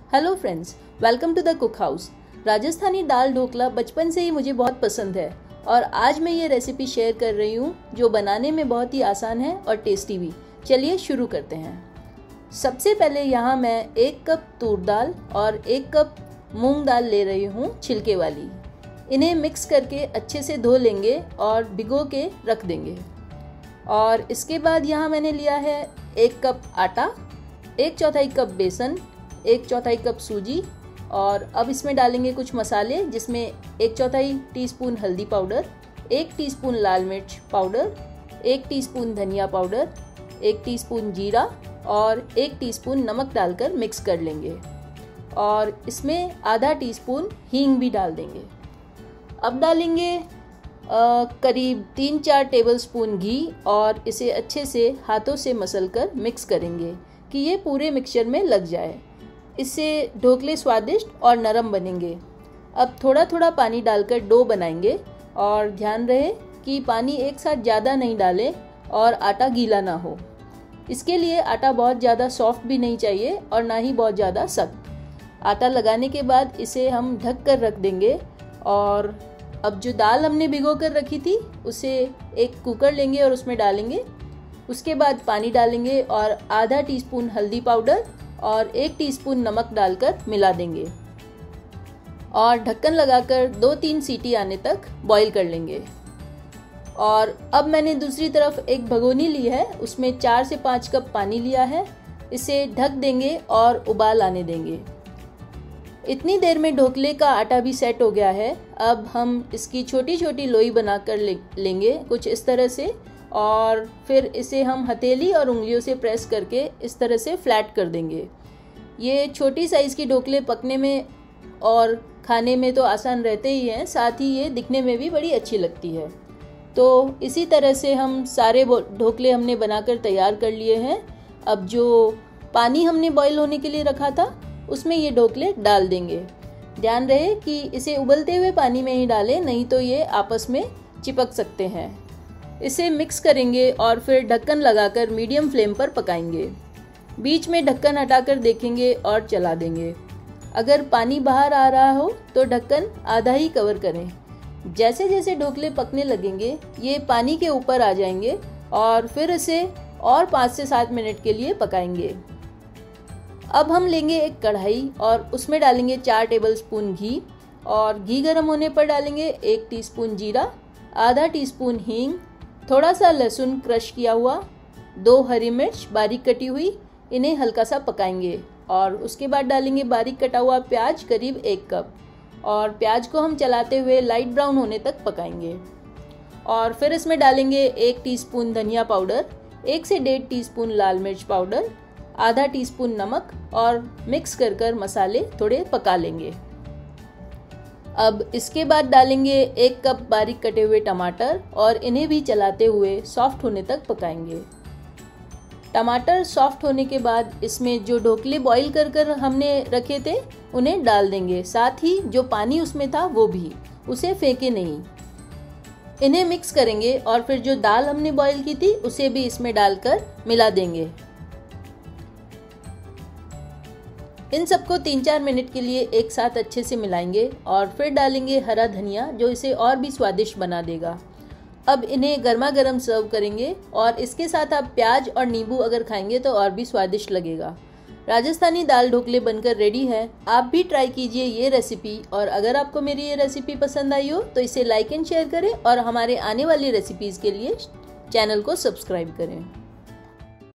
Hello friends, welcome to the cook house. Rajasthani दाल ढोकला बचपन से ही मुझे बहुत पसंद है और आज मैं ये रेसिपी शेयर कर रही हूँ जो बनाने में बहुत ही आसान है और टेस्टी भी। चलिए शुरू करते हैं। सबसे पहले यहाँ मैं 1 कप तूर दाल और 1 कप मूंग दाल ले रही हूँ छिलके वाली। इन्हें मिक्स करके अच्छे से धो लेंगे और भिगो के रख देंगे। और इसके बाद यहाँ मैंने लिया है 1 कप आटा, 1/4 कप बेसन, 1/4 कप सूजी और अब इसमें डालेंगे कुछ मसाले जिसमें 1/4 टीस्पून हल्दी पाउडर, 1 टीस्पून लाल मिर्च पाउडर, 1 टीस्पून धनिया पाउडर, 1 टीस्पून जीरा और 1 टीस्पून नमक डालकर मिक्स कर लेंगे और इसमें आधा टीस्पून हींग भी डाल देंगे। अब डालेंगे करीब 3-4 टेबलस्पून घी और इसे अच्छे से हाथों से मसलकर मिक्स करेंगे कि ये पूरे मिक्सचर में लग जाए। इससे ढोकले स्वादिष्ट और नरम बनेंगे। अब थोड़ा थोड़ा पानी डालकर डो बनाएंगे और ध्यान रहे कि पानी एक साथ ज़्यादा नहीं डालें और आटा गीला ना हो। इसके लिए आटा बहुत ज़्यादा सॉफ्ट भी नहीं चाहिए और ना ही बहुत ज़्यादा सख्त। आटा लगाने के बाद इसे हम ढक कर रख देंगे और अब जो दाल हमने भिगो कर रखी थी उसे एक कुकर लेंगे और उसमें डालेंगे। उसके बाद पानी डालेंगे और आधा टीस्पून हल्दी पाउडर और 1 टीस्पून नमक डालकर मिला देंगे और ढक्कन लगाकर 2-3 सीटी आने तक बॉईल कर लेंगे। और अब मैंने दूसरी तरफ एक भगोनी ली है, उसमें 4 से 5 कप पानी लिया है। इसे ढक देंगे और उबाल आने देंगे। इतनी देर में ढोकले का आटा भी सेट हो गया है। अब हम इसकी छोटी छोटी लोई बनाकर लेंगे कुछ इस तरह से और फिर इसे हम हथेली और उंगलियों से प्रेस करके इस तरह से फ्लैट कर देंगे। ये छोटी साइज़ की ढोकले पकने में और खाने में तो आसान रहते ही हैं, साथ ही ये दिखने में भी बड़ी अच्छी लगती है। तो इसी तरह से हम सारे ढोकले हमने बनाकर तैयार कर लिए हैं। अब जो पानी हमने बॉईल होने के लिए रखा था उसमें ये ढोकले डाल देंगे। ध्यान रहे कि इसे उबलते हुए पानी में ही डालें, नहीं तो ये आपस में चिपक सकते हैं। इसे मिक्स करेंगे और फिर ढक्कन लगाकर मीडियम फ्लेम पर पकाएंगे। बीच में ढक्कन हटाकर देखेंगे और चला देंगे। अगर पानी बाहर आ रहा हो तो ढक्कन आधा ही कवर करें। जैसे जैसे ढोकले पकने लगेंगे ये पानी के ऊपर आ जाएंगे और फिर इसे और 5 से 7 मिनट के लिए पकाएंगे। अब हम लेंगे एक कढ़ाई और उसमें डालेंगे 4 टेबलस्पून घी और घी गर्म होने पर डालेंगे 1 टीस्पून जीरा, आधा टीस्पून हींग, थोड़ा सा लहसुन क्रश किया हुआ, 2 हरी मिर्च बारीक कटी हुई। इन्हें हल्का सा पकाएंगे और उसके बाद डालेंगे बारीक कटा हुआ प्याज करीब 1 कप और प्याज को हम चलाते हुए लाइट ब्राउन होने तक पकाएंगे। और फिर इसमें डालेंगे 1 टीस्पून धनिया पाउडर, 1 से 1.5 टीस्पून लाल मिर्च पाउडर, आधा टीस्पून नमक और मिक्स कर मसाले थोड़े पका लेंगे। अब इसके बाद डालेंगे 1 कप बारीक कटे हुए टमाटर और इन्हें भी चलाते हुए सॉफ्ट होने तक पकाएंगे। टमाटर सॉफ्ट होने के बाद इसमें जो ढोकले बॉईल कर हमने रखे थे उन्हें डाल देंगे, साथ ही जो पानी उसमें था वो भी, उसे फेंके नहीं। इन्हें मिक्स करेंगे और फिर जो दाल हमने बॉईल की थी उसे भी इसमें डालकर मिला देंगे। इन सबको 3-4 मिनट के लिए एक साथ अच्छे से मिलाएंगे और फिर डालेंगे हरा धनिया जो इसे और भी स्वादिष्ट बना देगा। अब इन्हें गर्मा गर्म सर्व करेंगे और इसके साथ आप प्याज और नींबू अगर खाएंगे तो और भी स्वादिष्ट लगेगा। राजस्थानी दाल ढोकले बनकर रेडी है। आप भी ट्राई कीजिए ये रेसिपी और अगर आपको मेरी ये रेसिपी पसंद आई हो तो इसे लाइक एंड शेयर करें और हमारे आने वाली रेसिपीज़ के लिए चैनल को सब्सक्राइब करें।